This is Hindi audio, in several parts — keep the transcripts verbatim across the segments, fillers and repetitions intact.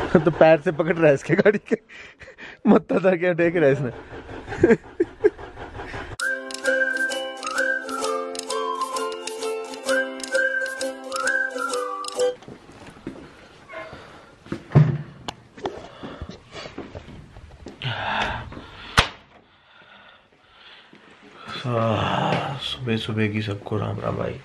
तो पैर से पकड़ रहा है इसके गाड़ी के, मत्था था क्या टेक रहा है इसने। सुबह सुबह की सबको राम राम भाई।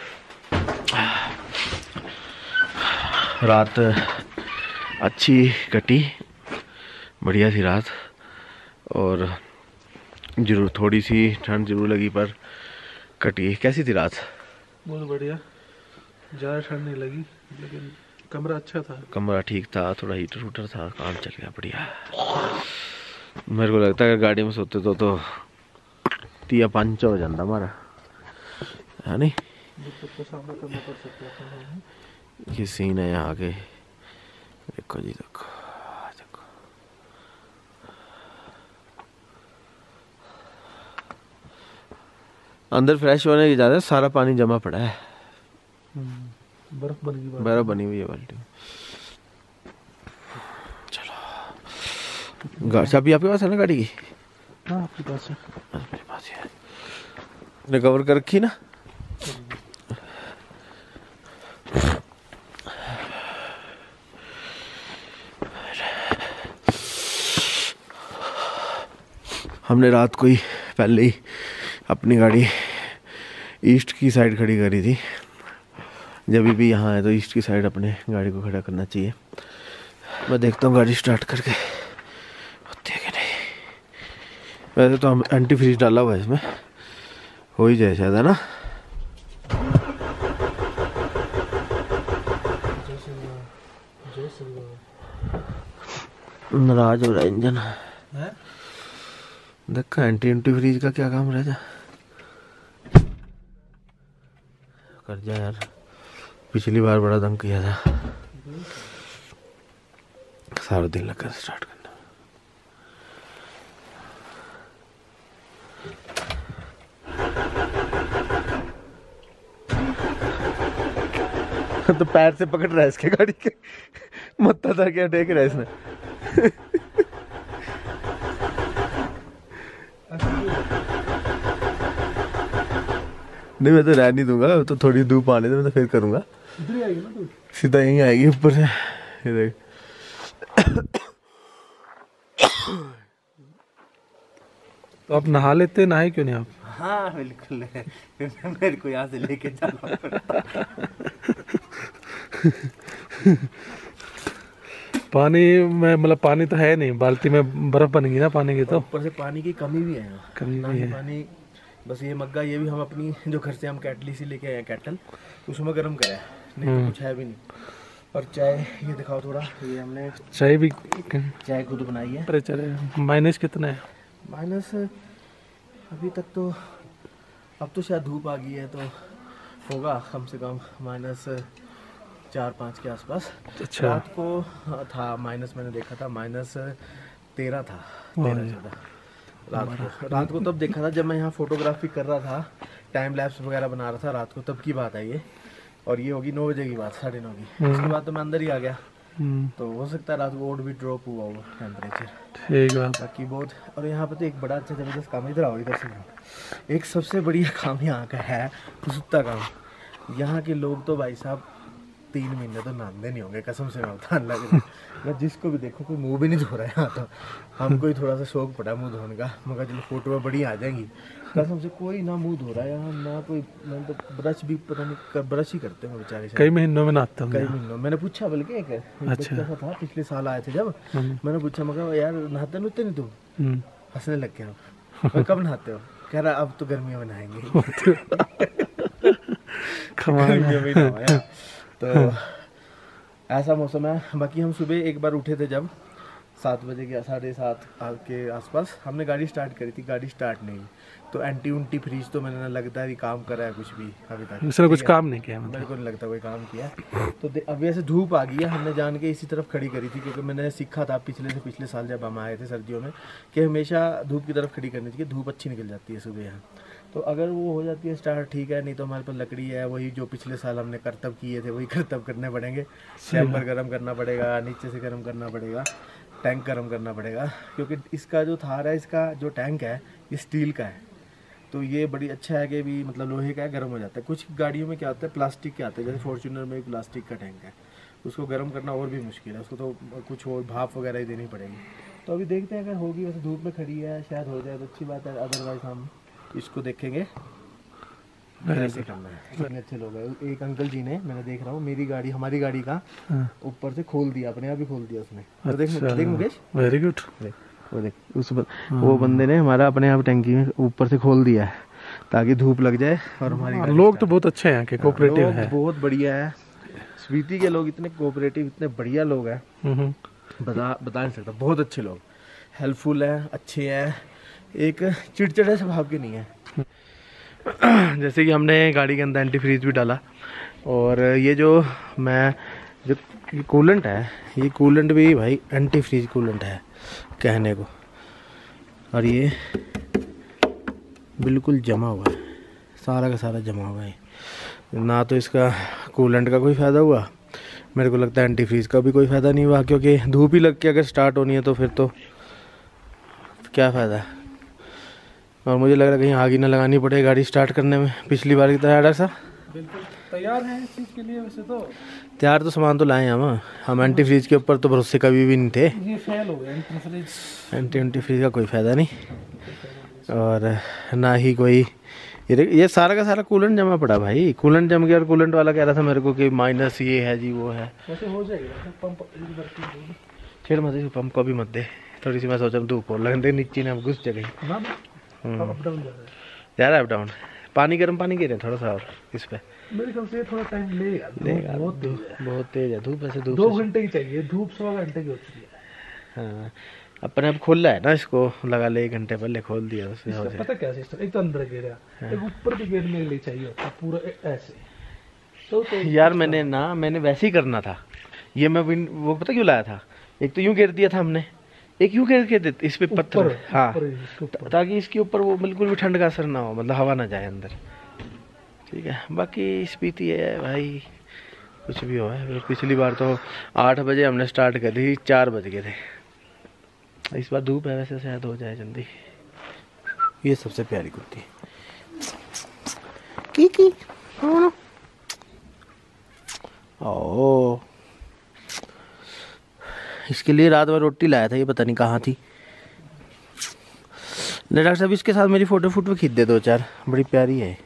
रात अच्छी कटी, बढ़िया थी रात, और जरूर थोड़ी सी ठंड जरूर लगी पर कटी। कैसी थी रात? बहुत बढ़िया, ज़्यादा ठंड नहीं लगी लेकिन कमरा अच्छा था। कमरा ठीक था, थोड़ा हीटर वूटर था, काम चल गया बढ़िया। मेरे को लगता है अगर गाड़ी में सोते तो तो तिया पंच हो जाता हमारा, है नहीं? तो सामना करना पड़ सकता है। ये सीन है यहाँ के, देखो जी देखो देखो। अंदर फ्रेश होने की इजाजत, सारा पानी जमा पड़ा है, बर्फ बनी हुई बर्फ बनी हुई है बाल्टी में। चलो, चाबी आपके पास है ना गाड़ी की? हाँ आपके पास है। मेरे पास है, रिकवर कर रखी ना। हमने रात को ही पहले ही अपनी गाड़ी ईस्ट की साइड खड़ी करी थी। जब भी यहाँ है तो ईस्ट की साइड अपने गाड़ी को खड़ा करना चाहिए। मैं देखता हूँ गाड़ी स्टार्ट करके होती है कि नहीं। वैसे तो हम एंटी फ्रीज डाला हुआ है इसमें, हो ही जाए शायद, है ना? नाराज हो रहा है इंजन है। देखा एंटी एंटी फ्रीज का क्या काम रह जा कर जा यार, पिछली बार बड़ा दंग किया था, सारा दिन लगा स्टार्ट करने में। तो पैर से पकड़ रहा है इसके गाड़ी के, मत्था था क्या टेक रहा है इसने। नहीं मैं तो रह नहीं दूंगा, तो थोड़ी धूप आने दे, मैं तो फिर करूंगा। इधर ही आएगी ना तू? सीधा यहीं आएगी ऊपर से। ये देख, तो आप नहा लेते, नहाए क्यों नहीं आप? हाँ बिल्कुल है, मेरे को यहाँ से लेके जाना पड़ता। पानी में मतलब पानी तो है नहीं, बाल्टी में बर्फ बन गई ना पानी की, तो ऊपर से पानी की कमी भी है यहाँ, कमी ना भी ही है। पानी। बस ये मग्गा, ये भी हम अपनी जो घर से हम कैटली से लेके आए हैं, कैटल, उसमें गर्म करा है, नहीं तो कुछ है भी नहीं। और चाय ये दिखाओ थोड़ा, ये हमने चाय भी चाय खुद बनाई है। अरे चले, माइनस कितना है? माइनस अभी तक तो, अब तो शायद धूप आ गई है तो होगा कम से कम माइनस चार पाँच के आसपास। अच्छा। रात को था माइनस, मैंने देखा था माइनस तेरह था, तेरह चौदह रात को। रात को तब देखा था जब मैं यहाँ फोटोग्राफी कर रहा था, टाइम लैप्स वगैरह बना रहा था रात को, तब की बात है ये। और ये होगी नौ बजे की बात, साढ़े नौ की। उसके बाद तो मैं अंदर ही आ गया, तो हो सकता है रात को और भी ड्रॉप हुआ होगा टेम्परेचर। ठीक है बाकी बहुत। और यहाँ पे तो एक बड़ा अच्छा जबरदस्त काम, इधर आओ इधर से, एक सबसे बढ़िया काम यहाँ का है कुत्ता काम। यहाँ के लोग तो भाई साहब तीन महीने तो नहाते नहीं होंगे, कसम से मैं बता लग रहा। मैं जिसको भी देखो कोई मुंह भी नहीं धो रहा है यहाँ तो। हमको ही थोड़ा सा शौक पड़ा मुंह धोने का, मगर चलो फोटो में बड़ी आ जाएंगी। कसम से कोई ना मुंह धो रहा है यहाँ, ना कोई, मैं तो ब्रश भी पता नहीं, ब्रश ही करते हैं बेचारे। कई महीनों में नहाता हूँ। कई महीनों मैंने पूछा, बल्कि एक अच्छा बच्चा था पिछले साल आए थे जब, मैंने पूछा मगर यार नहाते नुते नहीं तुम? हंसने लग गया। मैं कब नहाते हो? कह रहा अब तो गर्मियों में नहाएंगे। गर्मियों में नहाया तो ऐसा मौसम है। बाकी हम सुबह एक बार उठे थे जब सात बजे के, साढ़े सात के आसपास हमने गाड़ी स्टार्ट करी थी, गाड़ी स्टार्ट नहीं। तो एंटी उंटी फ्रीज तो मैंने ना लगता है काम करा है कुछ भी अभी तक, उसने कुछ काम नहीं किया, मेरे को नहीं लगता कोई काम किया। तो अभी ऐसे धूप आ गई है, हमने जान के इसी तरफ खड़ी करी थी, क्योंकि मैंने सीखा था पिछले से पिछले साल जब हम आए थे सर्दियों में, कि हमेशा धूप की तरफ खड़ी करनी चाहिए, धूप अच्छी निकल जाती है सुबह यहाँ। तो अगर वो हो जाती है स्टार्ट ठीक है, नहीं तो हमारे पास लकड़ी है, वही जो पिछले साल हमने करतब किए थे वही करतब करने पड़ेंगे। चैम्बर गर्म करना पड़ेगा, नीचे से गर्म करना पड़ेगा, टैंक गर्म करना पड़ेगा, क्योंकि इसका जो थार है, इसका जो टैंक है ये स्टील का है, तो ये बड़ी अच्छा है कि भी मतलब लोहे का है, गर्म हो जाता है। कुछ गाड़ियों में क्या होता है प्लास्टिक के आते हैं, जैसे फॉर्च्यूनर में भी प्लास्टिक का टैंक है, उसको गर्म करना और भी मुश्किल है, उसको तो कुछ और भाप वगैरह ही देनी पड़ेगी। तो अभी देखते हैं, अगर होगी, वैसे धूप में खड़ी है, शायद हो जाए तो अच्छी बात है, अदरवाइज हम इसको देखेंगे कैसे करना है। इतने अच्छे लोग हैं। एक अंकल जी ने, मैंने देख रहा हूँ, मेरी गाड़ी हमारी गाड़ी का ऊपर से खोल दिया, अपने आप ही खोल दिया उसने। तो देख देख मुकेश, वेरी गुड। वो देख उस ब, वो बंदे ने हमारा अपने आप टंकी में ऊपर से खोल दिया है ताकि धूप लग जाए। और हमारी लोग तो बहुत अच्छे हैं, कोऑपरेटिव है, बहुत बढ़िया है। स्पीति के लोग इतने कोऑपरेटिव, इतने बढ़िया लोग हैं, बता बता नहीं सकता। बहुत अच्छे लोग, हेल्पफुल हैं, अच्छे हैं, एक चिड़चिड़े स्वभाव के नहीं है। जैसे कि हमने गाड़ी के अंदर एंटी फ्रीज भी डाला, और ये जो मैं जो ये कूलेंट है, ये कूलेंट भी भाई एंटी फ्रीज कूलेंट है कहने को, और ये बिल्कुल जमा हुआ है, सारा का सारा जमा हुआ है। ना तो इसका कूलेंट का कोई फ़ायदा हुआ, मेरे को लगता है एंटी फ्रीज का भी कोई फ़ायदा नहीं हुआ, क्योंकि धूप ही लग के अगर स्टार्ट होनी है तो फिर तो क्या फ़ायदा है। और मुझे लग रहा है कहीं आग ही ना लगानी पड़े गाड़ी स्टार्ट करने में पिछली बार की तरह। डॉक्टर साहब बिल्कुल तैयार है इस चीज़ के लिए। वैसे तो तैयार तो सामान तो लाए हैं हम हम एंटी फ्रीज के ऊपर तो भरोसे कभी भी नहीं थे। ये फेल हो गया antifreeze, anti antifreeze का कोई फ़ायदा नहीं, और ना ही कोई ये ये सारा का सारा कूलेंट जमा पड़ा भाई। कूलेंट जम गया, और कूलेंट वाला कह रहा था मेरे को कि माइनस ये है जी वो है। वैसे हो जाएगा पंप, छेड़ मत दे पंप को भी मत दे, थोड़ी सी मैं सोचा धूप और लगने नीचे ना घुस जगह अप डाउन जा रहा है यार, अप डाउन। पानी गर्म पानी गिरे थोड़ा सा और इस पे, मेरे ख्याल से थोड़ा टाइम लेगा, लेगा बहुत तेज है, बहुत तेज है धूप। ऐसे धूप दो घंटे की चाहिए, धूप सवा घंटे की होती है। हाँ, अपने आप खोल है ना, इसको लगा ले, एक घंटे पहले खोल दिया उससे हो जाए। पता क्या सिस्टम, एक तो अंदर गिरा, एक ऊपर भी गिरने के लिए चाहिए होता पूरा ऐसे। तो, तो यार मैंने ना मैंने वैसे ही करना था ये, मैं विन- वो पता क्यों लाया था, एक तो यूं गिर दिया था हमने, एक यूं गिर के इस पे पत्थर, हाँ, ताकि इसके ऊपर वो बिल्कुल भी ठंड का असर ना हो, मतलब हवा ना जाए अंदर। ठीक है, बाकी स्पीति है भाई, कुछ भी हो है। पिछली बार तो आठ बजे हमने स्टार्ट करी, चार बज गए थे। इस बार धूप है, वैसे शायद हो जाए जल्दी। ये सबसे प्यारी कुत्ती की की ओ, इसके लिए रात भर रोटी लाया था, ये पता नहीं कहाँ थी। ले डॉक्टर साहब इसके साथ मेरी फोटो फोटो खींच दे दो चार, बड़ी प्यारी है।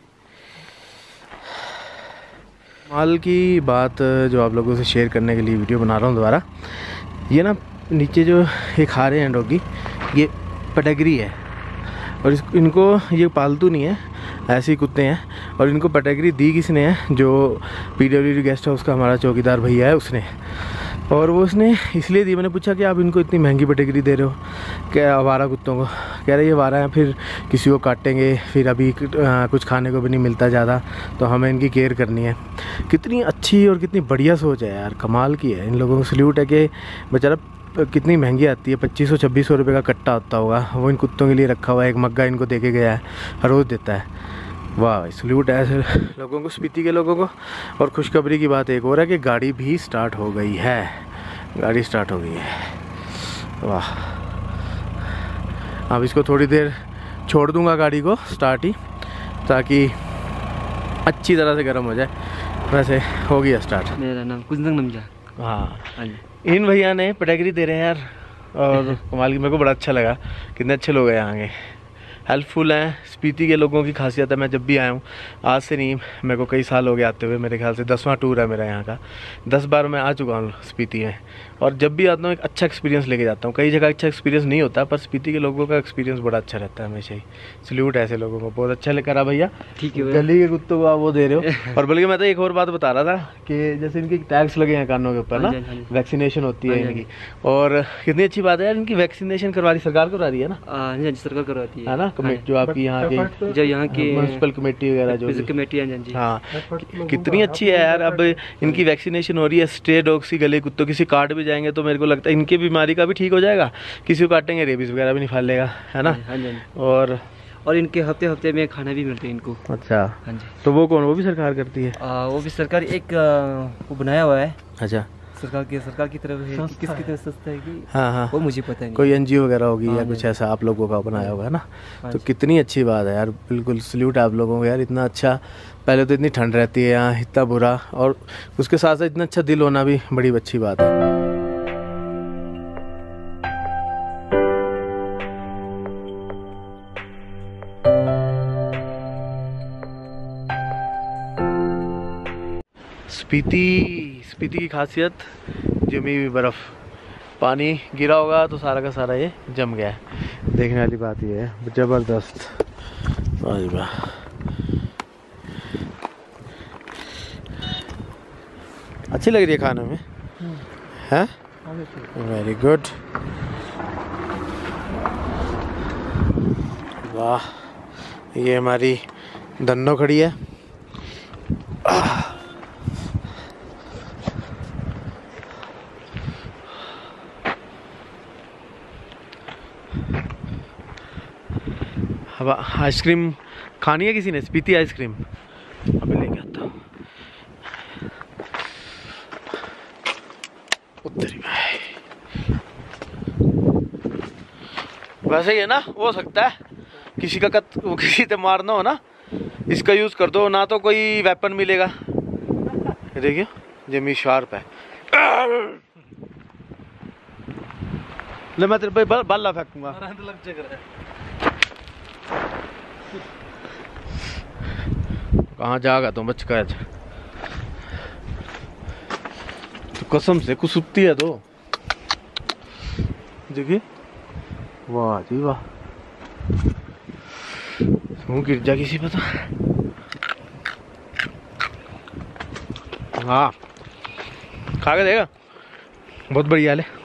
माल की बात जो आप लोगों से शेयर करने के लिए वीडियो बना रहा हूँ दोबारा। ये ना नीचे जो ये खा रहे हैं डॉगी, ये पेडिग्री है, और इस इनको ये पालतू नहीं है, ऐसे ही कुत्ते हैं। और इनको पेडिग्री दी किसने है, जो पीडब्ल्यूडी गेस्ट हाउस का हमारा चौकीदार भैया है उसने, और वो उसने इसलिए दी। मैंने पूछा कि आप इनको इतनी महंगी पेडिग्री दे रहे हो क्या आवारा कुत्तों को? कह रहे ये आवारा है, फिर किसी को काटेंगे, फिर अभी आ, कुछ खाने को भी नहीं मिलता ज़्यादा, तो हमें इनकी केयर करनी है। कितनी अच्छी और कितनी बढ़िया सोच है यार, कमाल की है। इन लोगों को सल्यूट है कि बेचारा कितनी महंगी आती है, पच्चीस सौ छब्बीस सौ रुपये का कट्टा होता होगा, वो इन कुत्तों के लिए रखा हुआ है। एक मग्गा इनको दे के गया है, हर रोज़ देता है। वाह भाई, सल्यूट है ऐसे लोगों को, स्पीति के लोगों को। और खुशखबरी की बात एक और है कि गाड़ी भी स्टार्ट हो गई है, गाड़ी स्टार्ट हो गई है। वाह, अब इसको थोड़ी देर छोड़ दूंगा गाड़ी को स्टार्ट ही, ताकि अच्छी तरह से गर्म हो जाए। वैसे हो गया स्टार्ट। मेरा नाम कुछ नमजा। हाँ, हाँ जी, इन भैया ने पेडिग्री दे रहे हैं यार, और कमाल की, मेरे को बड़ा अच्छा लगा। कितने अच्छे लोग हैं यहाँ के, हेल्पफुल हैं। स्पीति के लोगों की खासियत है, मैं जब भी आया हूँ, आज से नहीं, मेरे को कई साल हो गए आते हुए, मेरे ख्याल से दसवां टूर है मेरा यहाँ का, दस बार मैं आ चुका हूँ स्पीति में। और जब भी आता हूँ एक अच्छा एक्सपीरियंस लेके जाता हूँ। कई जगह अच्छा एक्सपीरियंस नहीं होता, पर स्पीति के लोगों का एक्सपीरियंस बड़ा अच्छा रहता है हमेशा ही। सल्यूट है ऐसे लोगों को, बहुत अच्छा लेकर आ भैया। ठीक है। गली के कुत्तों को आप वो दे रहे हो। और बल्कि मैं तो एक और बात बता रहा था कि जैसे इनके टैग्स लगे हैं कानों के ऊपर ना, वैक्सीनेशन होती है इनकी, और कितनी अच्छी बात है यार, इनकी वैक्सीनेशन करवा रही सरकार करवा रही है ना, सरकार करवाती है ना, कमेटी जो आपकी यहाँ की, जो यहाँ की म्यूनसिपल कमेटी वगैरह जो भी। कमेटी है जी। हाँ, कितनी अच्छी है यार। अब इनकी वैक्सीनेशन हो रही है, स्ट्रे डॉग्स की, गले कुत्तों किसी काट भी जाएंगे तो मेरे को लगता है इनकी बीमारी का भी ठीक हो जाएगा, किसी को काटेंगे रेबीज वगैरह भी नहीं फैलेगा, है ना। और और इनके हफ्ते हफ्ते में खाना भी मिलते हैं इनको। अच्छा, हाँ जी। तो वो कौन, वो भी सरकार करती है? आ, वो भी सरकार एक आ, वो बनाया हुआ है अच्छा, सरकार की सरकार की तरफ है कि किसकी तरफ संस्था है कि हाँ हाँ, वो मुझे पता नहीं। कोई एनजीओ वगैरह होगी हाँ, या कुछ ऐसा आप लोगों का बनाया होगा ना। हाँ तो जी। कितनी अच्छी बात है यार, बिल्कुल सल्यूट है आप लोगों को यार, इतना अच्छा। पहले तो इतनी ठंड रहती है यहाँ, इतना बुरा, और उसके साथ साथ इतना अच्छा दिल होना भी बड़ी अच्छी बात है। स्पीति स्पीति की खासियत, जमी हुई बर्फ़, पानी गिरा होगा तो सारा का सारा ये जम गया है। देखने वाली बात ये है, ज़बरदस्त। वाह जी वाह। अच्छी लग रही है खाने में, है? Very good. वाह, ये हमारी धन्नो खड़ी है। अब आइसक्रीम खानी है किसी ने, स्पीति आइसक्रीम, अभी लेके आता हूँ। उत्तरी भाई, वैसे ही है ना, हो सकता है किसी का कत वो किसी से मारना हो ना, इसका यूज कर दो ना, तो कोई वेपन मिलेगा। देखिए जमी शार्प है। ले मैं तेरे पे बल, बल्ला फेंकूंगा। कहाँ जाएगा तुम बच का? तो कसम से कुछ सुत्ती है तो देखिए। वाह जी वाह, मुँह गिर जा किसी पता। हाँ, खा के देगा, बहुत बढ़िया है।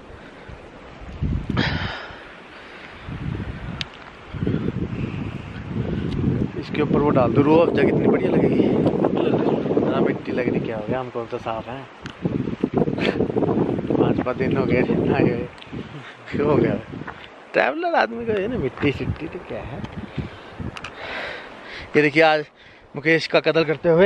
इसके ऊपर वो डाल दो, रो अफ़ज़ा कितनी बढ़िया लगेगी। ना मिट्टी लग रही, क्या हो गया, हमको तो साफ है। पाँच पाँच दिन हो गए क्यों हो गया? ट्रैवलर आदमी का है ना, मिट्टी सिट्टी तो क्या है। ये देखिए आज मुकेश का कत्ल करते हुए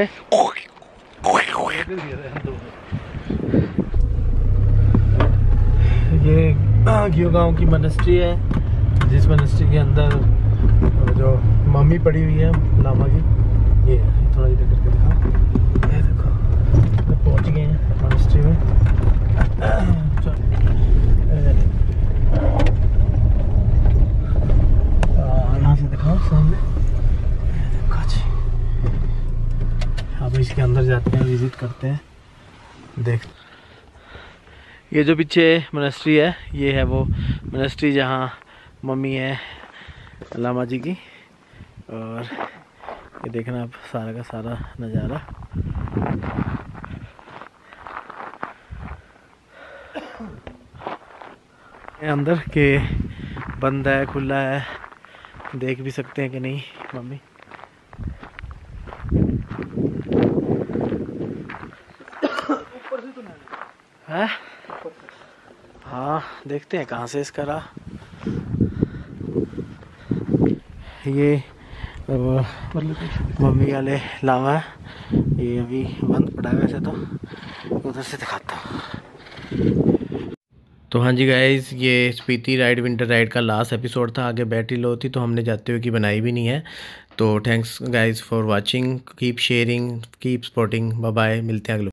ये घियो गांव की मोनेस्ट्री है, जिस मोनेस्ट्री के अंदर जो मम्मी पड़ी हुई है लामा की। ये थोड़ा इधर करके दिखाओ, ये देखो पहुंच गए हैं मोनेस्ट्री में। यहाँ से दिखाओ सामने, देखो जी। अब इसके अंदर जाते हैं, विजिट करते हैं। देख, ये जो पीछे मोनेस्ट्री है, ये है वो मोनेस्ट्री जहाँ मम्मी है लामा जी की। और ये देखना आप सारा का सारा नज़ारा। अंदर के बंद है, खुला है, देख भी सकते हैं कि नहीं मम्मी। है? हाँ, देखते हैं कहाँ से इसका रहा। ये मम्मी वाले लावा है, ये अभी बंद पड़ा है वैसे तो, उधर से दिखाता हूँ। तो हाँ जी गाइस, ये स्पीति राइड विंटर राइड का लास्ट एपिसोड था। आगे बैटरी लो थी तो हमने जाते हुए की बनाई भी नहीं है। तो thanks guys for watching, keep sharing, keep supporting, bye bye, मिलते हैं अगले।